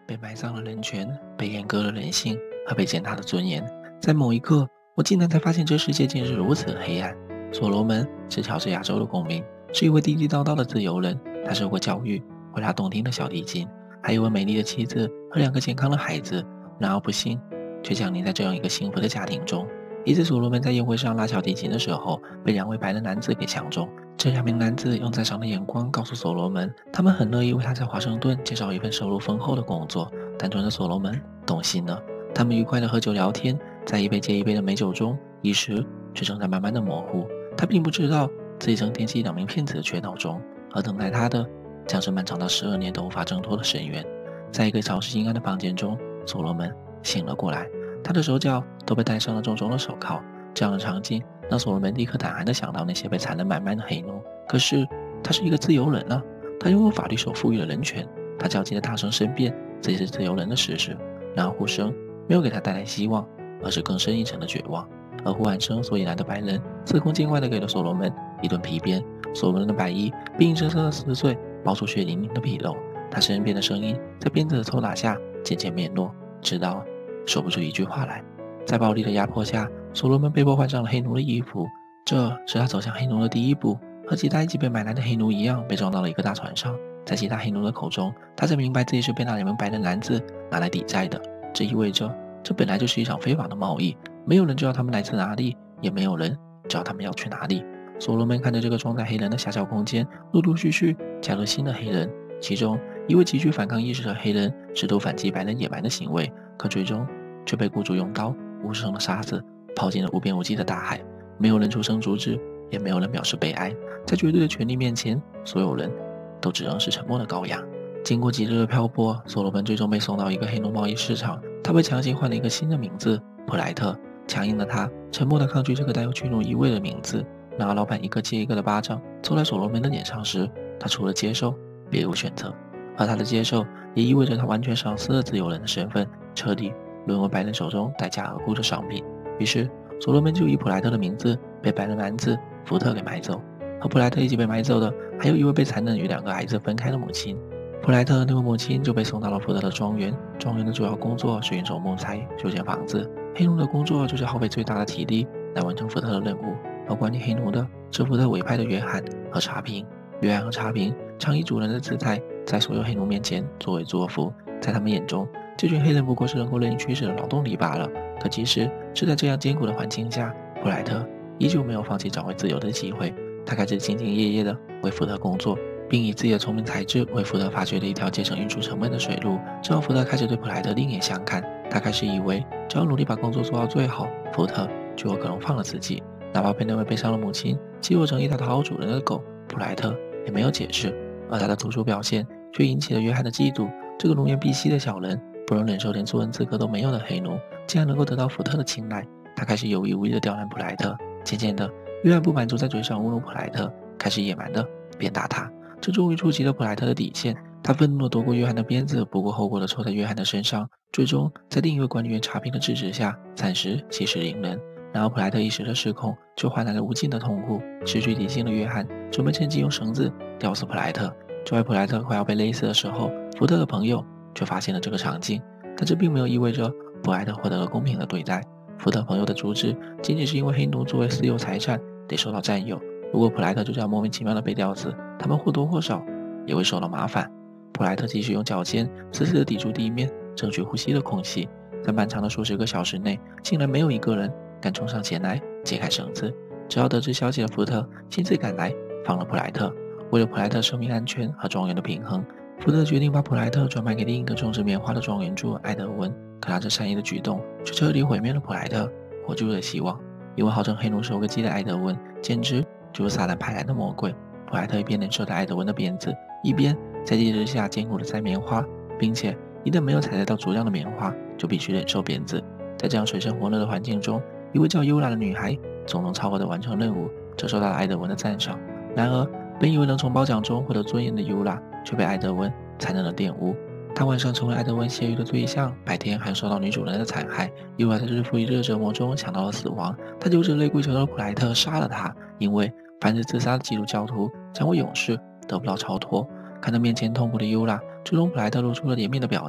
被埋葬了人权，被阉割了人性和被践踏的尊严。在某一刻，我竟然才发现这世界竟是如此黑暗。所罗门是乔治亚州的公民，是一位地地道道的自由人。他受过教育，会拉动听的小提琴，还有位美丽的妻子和2个健康的孩子。然而不幸却降临在这样一个幸福的家庭中。一次，所罗门在宴会上拉小提琴的时候，被2位白人男子给相中。这2名男子用赞赏的眼光告诉所罗门，他们很乐意为他在华盛顿介绍一份收入丰厚的工作。单纯的所罗门动心了，他们愉快地喝酒聊天，在一杯接一杯的美酒中，意识却正在慢慢的模糊。他并不知道自己正跌进2名骗子的圈套中，而等待他的将是漫长到12年都无法挣脱的深渊。在一个潮湿阴暗的房间中，所罗门醒了过来，他的手脚都被戴上了重重的手铐。这样的场景让所罗门立刻胆寒地想到那些被残忍买卖的黑奴。可是他是一个自由人啊，他拥有法律所赋予的人权。他焦急地大声申辩自己是自由人的事实，然而呼声没有给他带来希望，而是更深一层的绝望。而呼喊声所引来的白人司空见惯地给了所罗门一顿皮鞭。所罗门的白衣被硬生生的撕碎，爆出血淋淋的皮肉。他申辩的声音在鞭子的抽打下渐渐面落，直到说不出一句话来。在暴力的压迫下，所罗门被迫换上了黑奴的衣服，这是他走向黑奴的第一步。和其他一起被买来的黑奴一样，被装到了一个大船上。在其他黑奴的口中，他才明白自己是被那2名白人男子拿来抵债的。这意味着这本来就是一场非法的贸易，没有人知道他们来自哪里，也没有人知道他们要去哪里。所罗门看着这个装载黑人的狭小空间，陆陆续续加入新的黑人，其中一位极具反抗意识的黑人试图反击白人野蛮的行为，可最终却被雇主用刀无声的杀死，抛进了无边无际的大海。没有人出声阻止，也没有人表示悲哀。在绝对的权力面前，所有人都只能是沉默的羔羊。经过几日的漂泊，所罗门最终被送到一个黑奴贸易市场。他被强行换了一个新的名字普莱特。强硬的他沉默地抗拒这个带有屈辱意味的名字。然而老板一个接一个的巴掌抽在所罗门的脸上时，他除了接受别无选择。而他的接受也意味着他完全丧失了自由人的身份，彻底沦为白人手中待价而沽的商品。于是所罗门就以普莱特的名字被白人男子福特给买走。和普莱特一起被买走的还有一位被残忍与2个孩子分开的母亲。普莱特那位母亲就被送到了福特的庄园。庄园的主要工作是运送木材修建房子，黑奴的工作就是耗费最大的体力来完成福特的任务。而管理黑奴的是福特委派的约翰和查平。约翰和查平常以主人的姿态在所有黑奴面前作威作福，在他们眼中，这群黑人不过是能够任意驱使的劳动力罢了。可即使是在这样艰苦的环境下，普莱特依旧没有放弃找回自由的机会。他开始兢兢业业地为福特工作，并以自己的聪明才智为福特发掘了一条节省运输成本的水路。之后福特开始对普莱特另眼相看，他开始以为只要努力把工作做到最好，福特就有可能放了自己。哪怕被那位悲伤的母亲欺负成一条讨好主人的狗，普莱特也没有解释。而他的突出表现却引起了约翰的嫉妒。这个龙颜必息的小人不能忍受连做人资格都没有的黑奴竟然能够得到福特的青睐。他开始有意无意地刁难普莱特。渐渐的，约翰不满足在嘴上侮辱普莱特，开始野蛮地鞭打他。这终于触及了普莱特的底线。他愤怒地夺过约翰的鞭子，不顾后果地抽在约翰的身上。最终在另一位管理员查平的制止下，暂时息事宁人。然而普莱特一时的失控却换来了无尽的痛苦。失去理性的约翰准备趁机用绳子吊死普莱特。就在普莱特快要被勒死的时候，福特的朋友却发现了这个场景。但这并没有意味着普莱特获得了公平的对待。福特朋友的阻止仅仅是因为黑奴作为私有财产得受到占有，如果普莱特就这样莫名其妙的被吊死，他们或多或少也会受到麻烦。普莱特继续用脚尖死死地抵住地面，争取呼吸的空隙。在漫长的数10个小时内，竟然没有一个人敢冲上前来解开绳子。直到得知消息的福特亲自赶来放了普莱特。为了普莱特生命安全和庄园的平衡，福特决定把普莱特转卖给另一个种植棉花的庄园主艾德温。可他这善意的举动却彻底毁灭了普莱特活着的希望。因为号称黑奴收割机的艾德温简直就是撒旦派来的魔鬼。普莱特一边忍受着艾德温的鞭子，一边在烈日下艰苦地摘棉花，并且一旦没有采摘到足量的棉花，就必须忍受鞭子。在这样水深火热的环境中，一位叫尤拉的女孩总能超额地完成任务，这受到了艾德温的赞赏。然而本以为能从褒奖中获得尊严的尤拉却被艾德温残忍地玷污。他晚上成为艾德温泄欲的对象，白天还受到女主人的残害。尤拉在日复一日的折磨中想到了死亡，他流着泪跪求了普莱特杀了他，因为凡是自杀的基督教徒将会永世得不到超脱。看着面前痛苦的尤拉，最终普莱特露出了怜悯的表情，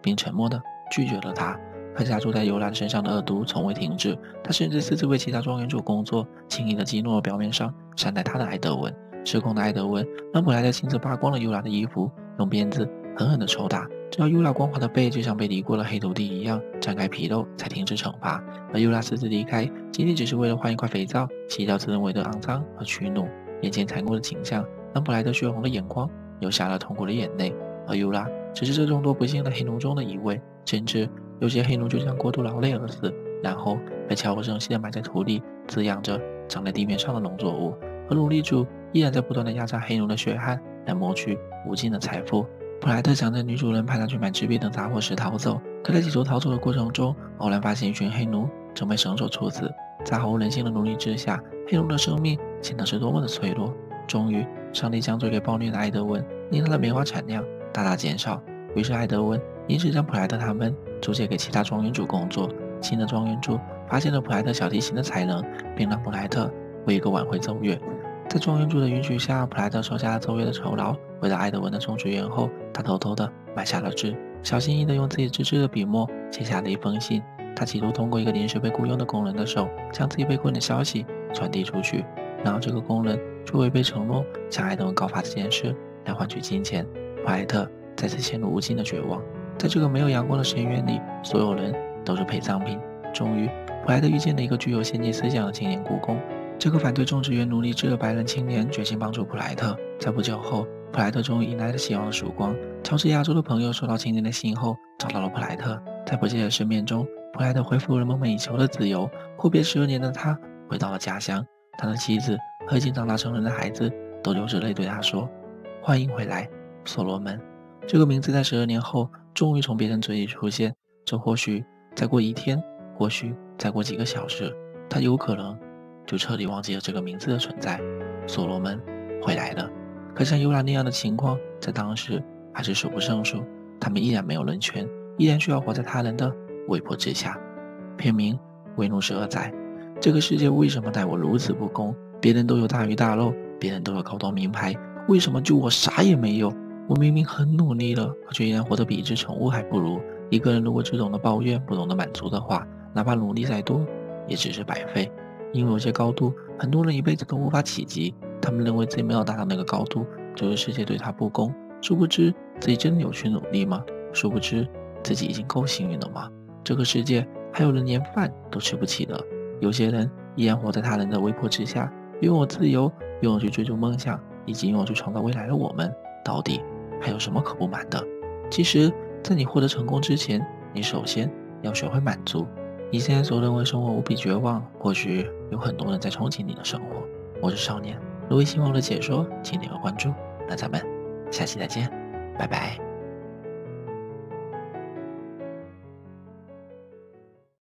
并沉默地拒绝了他。可加注在尤拉身上的恶毒从未停止，他甚至私自为其他庄园主工作，轻易地激怒了表面上善待他的埃德温。失控的埃德温让普莱特亲自扒光了尤拉的衣服，用鞭子狠狠地抽打，直到尤拉光滑的背就像被犁过了黑土地一样展开皮肉，才停止惩罚。而尤拉私自离开，仅仅只是为了换一块肥皂，洗掉自认为的肮脏和屈怒。眼前残酷的景象让普莱特血红的眼眶流下了痛苦的眼泪，而尤拉只是这众多不幸的黑奴中的一位，甚至有些黑奴就这样过度劳累而死，然后被悄无声息地埋在土里，滋养着长在地面上的农作物。而奴隶主依然在不断地压榨黑奴的血汗，来谋取无尽的财富。普莱特想着女主人派他去买纸币等杂货时逃走，可在企图逃走的过程中，偶然发现一群黑奴正被绳索处死。在毫无人性的奴隶之下，黑奴的生命显得是多么的脆弱。终于，上帝降罪给暴虐的埃德温，令他的棉花产量大大减少。于是埃德温因此将普莱特他们租借给其他庄园主工作。新的庄园主发现了普莱特小提琴的才能，并让普莱特为一个晚会奏乐。在庄园主的允许下，普莱特收下了奏乐的酬劳。回到埃德温的种植园后，他偷偷地埋下了字，小心翼翼地用自己自制的笔墨写下了一封信。他企图通过一个临时被雇佣的工人的手，将自己被困的消息传递出去。然而这个工人却违背承诺，向埃德温告发这件事来换取金钱。普莱特再次陷入无尽的绝望。在这个没有阳光的深渊里，所有人都是陪葬品。终于，普莱特遇见了一个具有先进思想的青年雇工。这个反对种植园奴隶制的白人青年决心帮助普莱特。在不久后，普莱特终于迎来了希望的曙光。乔治亚州的朋友收到青年的信后，找到了普莱特。在不解的失眠中，普莱特恢复人们梦寐以求的自由。阔别12年的他回到了家乡，他的妻子和已经长大成人的孩子都流着泪对他说：“欢迎回来，所罗门。”这个名字在12年后终于从别人嘴里出现。这或许再过一天，或许再过几个小时，他有可能就彻底忘记了这个名字的存在。所罗门回来了。可像尤拉那样的情况，在当时还是数不胜数。他们依然没有人权，依然需要活在他人的威迫之下。片名《为奴12载》。这个世界为什么待我如此不公？别人都有大鱼大肉，别人都有高端名牌，为什么就我啥也没有？我明明很努力了，可却依然活得比一只宠物还不如。一个人如果只懂得抱怨，不懂得满足的话，哪怕努力再多，也只是白费。因为有些高度，很多人一辈子都无法企及。他们认为自己没有达到那个高度，就是世界对他不公。殊不知自己真的有去努力吗？殊不知自己已经够幸运了吗？这个世界还有人连饭都吃不起的。有些人依然活在他人的威迫之下，拥有自由，拥有去追逐梦想，以及拥有去创造未来的我们，到底还有什么可不满的？其实在你获得成功之前，你首先要学会满足。你现在所认为生活无比绝望，或许有很多人在憧憬你的生活。我是少年，如果喜欢我的解说，请点个关注。那咱们下期再见，拜拜。